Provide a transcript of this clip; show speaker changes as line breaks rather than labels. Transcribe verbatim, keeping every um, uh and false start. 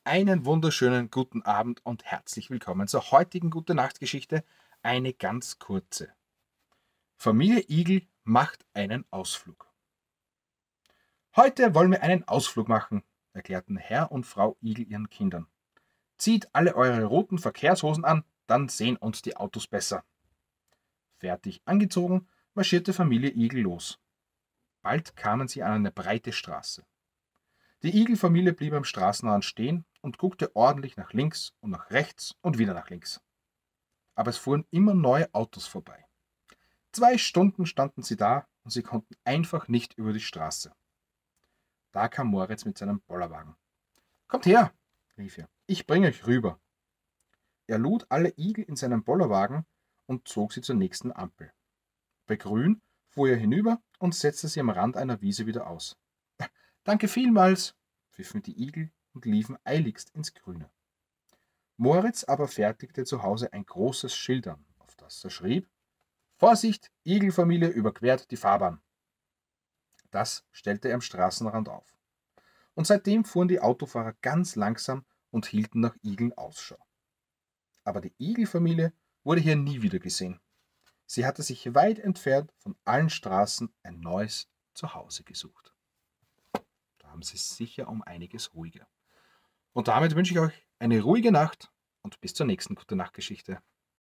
Einen wunderschönen guten Abend und herzlich willkommen zur heutigen Gute-Nacht-Geschichte, eine ganz kurze. Familie Igel macht einen Ausflug. Heute wollen wir einen Ausflug machen, erklärten Herr und Frau Igel ihren Kindern. Zieht alle eure roten Verkehrshosen an, dann sehen uns die Autos besser. Fertig angezogen, marschierte Familie Igel los. Bald kamen sie an eine breite Straße. Die Igelfamilie blieb am Straßenrand stehen und guckte ordentlich nach links und nach rechts und wieder nach links. Aber es fuhren immer neue Autos vorbei. Zwei Stunden standen sie da und sie konnten einfach nicht über die Straße. Da kam Moritz mit seinem Bollerwagen. Kommt her, rief er, ich bringe euch rüber. Er lud alle Igel in seinen Bollerwagen und zog sie zur nächsten Ampel. Bei Grün fuhr er hinüber und setzte sie am Rand einer Wiese wieder aus. Danke vielmals, pfiffen die Igel und liefen eiligst ins Grüne. Moritz aber fertigte zu Hause ein großes Schild an, auf das er schrieb: Vorsicht, Igelfamilie überquert die Fahrbahn. Das stellte er am Straßenrand auf. Und seitdem fuhren die Autofahrer ganz langsam und hielten nach Igeln Ausschau. Aber die Igelfamilie wurde hier nie wieder gesehen. Sie hatte sich weit entfernt von allen Straßen ein neues Zuhause gesucht. Da haben sie sicher um einiges ruhiger. Und damit wünsche ich euch eine ruhige Nacht und bis zur nächsten Gute-Nacht-Geschichte.